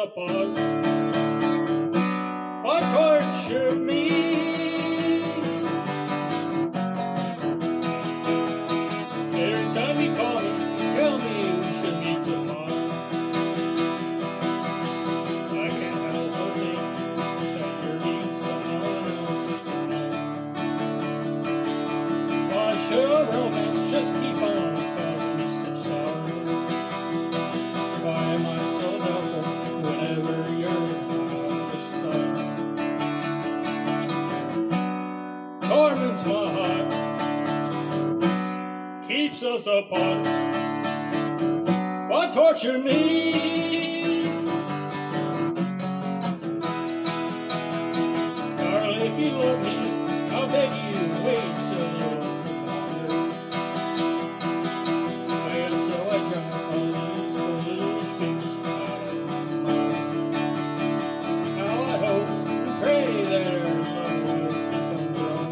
apart. Why torture me? Every time you call me, tell me we should meet tomorrow. I can't help but think that you're meeting someone else tonight. Why should romance just keep on causing me such sorrow? Why am I so doubtful whenever you're out of sight? Torments my heart, keeps us apart. Why torture me? Darling, if you love me, I'll beg you, wait till you're tomorrow. And so I drop all these foolish things out of my mind. How I hope and pray that our love will come wrong.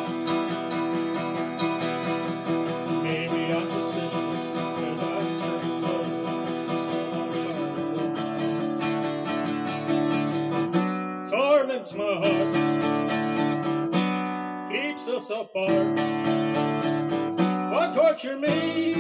Maybe I'm suspicious, 'cause I've heard love so torments my heart, keeps us apart. Why torture me?